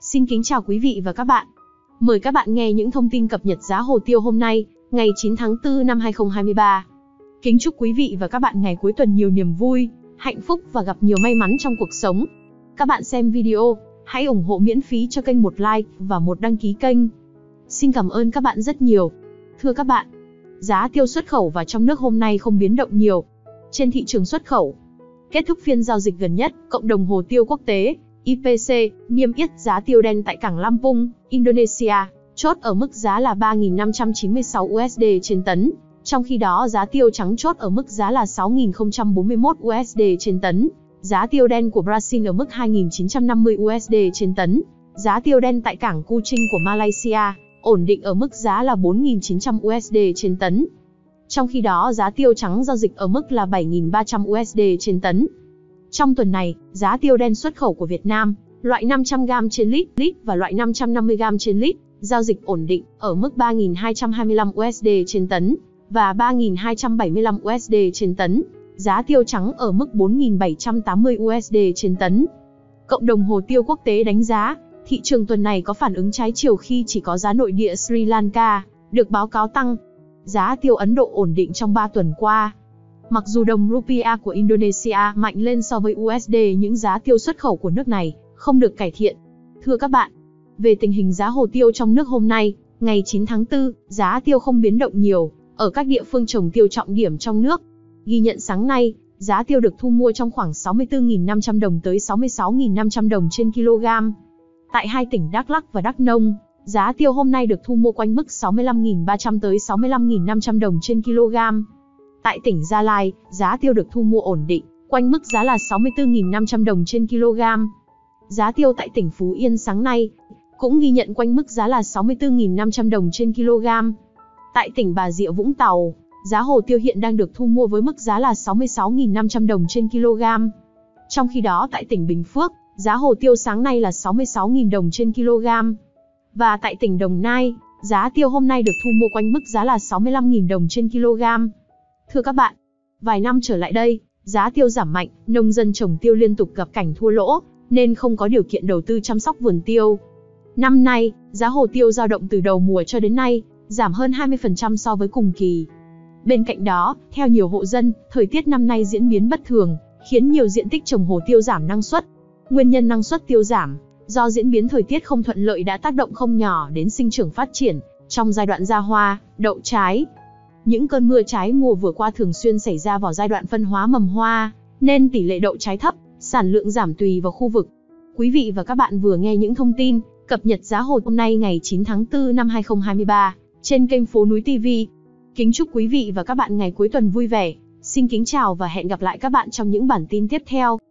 Xin kính chào quý vị và các bạn. Mời các bạn nghe những thông tin cập nhật giá hồ tiêu hôm nay, ngày 9 tháng 4 năm 2023. Kính chúc quý vị và các bạn ngày cuối tuần nhiều niềm vui, hạnh phúc và gặp nhiều may mắn trong cuộc sống. Các bạn xem video, hãy ủng hộ miễn phí cho kênh một like và một đăng ký kênh. Xin cảm ơn các bạn rất nhiều. Thưa các bạn, giá tiêu xuất khẩu và trong nước hôm nay không biến động nhiều. Trên thị trường xuất khẩu, kết thúc phiên giao dịch gần nhất, cộng đồng hồ tiêu quốc tế IPC niêm yết giá tiêu đen tại cảng Lampung, Indonesia, chốt ở mức giá là 3.596 USD trên tấn. Trong khi đó giá tiêu trắng chốt ở mức giá là 6.041 USD trên tấn. Giá tiêu đen của Brazil ở mức 2.950 USD trên tấn. Giá tiêu đen tại cảng Kuching của Malaysia ổn định ở mức giá là 4.900 USD trên tấn. Trong khi đó giá tiêu trắng giao dịch ở mức là 7.300 USD trên tấn. Trong tuần này, giá tiêu đen xuất khẩu của Việt Nam, loại 500g trên lít và loại 550g trên lít, giao dịch ổn định ở mức 3.225 USD trên tấn và 3.275 USD trên tấn. Giá tiêu trắng ở mức 4.780 USD trên tấn. Cộng đồng hồ tiêu quốc tế đánh giá, thị trường tuần này có phản ứng trái chiều khi chỉ có giá nội địa Sri Lanka được báo cáo tăng. Giá tiêu Ấn Độ ổn định trong 3 tuần qua. Mặc dù đồng rupiah của Indonesia mạnh lên so với USD, những giá tiêu xuất khẩu của nước này không được cải thiện. Thưa các bạn, về tình hình giá hồ tiêu trong nước hôm nay, ngày 9 tháng 4, giá tiêu không biến động nhiều ở các địa phương trồng tiêu trọng điểm trong nước. Ghi nhận sáng nay, giá tiêu được thu mua trong khoảng 64.500 đồng tới 66.500 đồng trên kg. Tại hai tỉnh Đắk Lắk và Đắk Nông, giá tiêu hôm nay được thu mua quanh mức 65.300 tới 65.500 đồng trên kg. Tại tỉnh Gia Lai, giá tiêu được thu mua ổn định, quanh mức giá là 64.500 đồng trên kg. Giá tiêu tại tỉnh Phú Yên sáng nay cũng ghi nhận quanh mức giá là 64.500 đồng trên kg. Tại tỉnh Bà Rịa Vũng Tàu, giá hồ tiêu hiện đang được thu mua với mức giá là 66.500 đồng trên kg. Trong khi đó tại tỉnh Bình Phước, giá hồ tiêu sáng nay là 66.000 đồng trên kg. Và tại tỉnh Đồng Nai, giá tiêu hôm nay được thu mua quanh mức giá là 65.000 đồng trên kg. Thưa các bạn, vài năm trở lại đây, giá tiêu giảm mạnh, nông dân trồng tiêu liên tục gặp cảnh thua lỗ, nên không có điều kiện đầu tư chăm sóc vườn tiêu. Năm nay, giá hồ tiêu dao động từ đầu mùa cho đến nay, giảm hơn 20% so với cùng kỳ. Bên cạnh đó, theo nhiều hộ dân, thời tiết năm nay diễn biến bất thường, khiến nhiều diện tích trồng hồ tiêu giảm năng suất. Nguyên nhân năng suất tiêu giảm, do diễn biến thời tiết không thuận lợi đã tác động không nhỏ đến sinh trưởng phát triển trong giai đoạn ra hoa, đậu trái. Những cơn mưa trái mùa vừa qua thường xuyên xảy ra vào giai đoạn phân hóa mầm hoa, nên tỷ lệ đậu trái thấp, sản lượng giảm tùy vào khu vực. Quý vị và các bạn vừa nghe những thông tin cập nhật giá hồ hôm nay ngày 9 tháng 4 năm 2023 trên kênh Phố Núi TV. Kính chúc quý vị và các bạn ngày cuối tuần vui vẻ. Xin kính chào và hẹn gặp lại các bạn trong những bản tin tiếp theo.